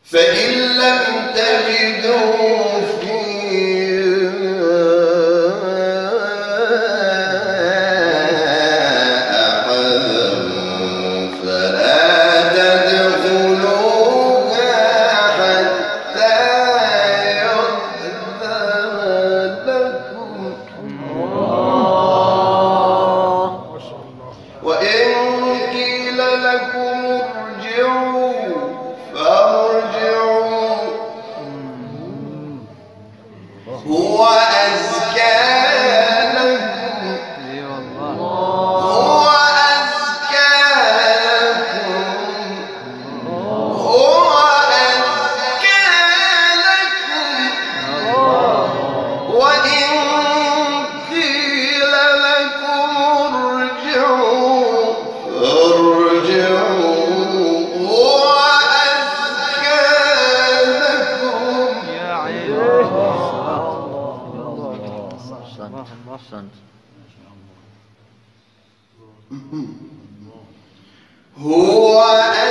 فإن لم تجدوا فيها أحدا فلا تدخلوها حتى يؤذن لكم وإن قيل لكم ارجعوا فارجعوا هو أزكى لكم هو أزكى لكم هو أزكى لكم وإن قيل لكم ارجعوا فارجعوا هو أزكى لكم هو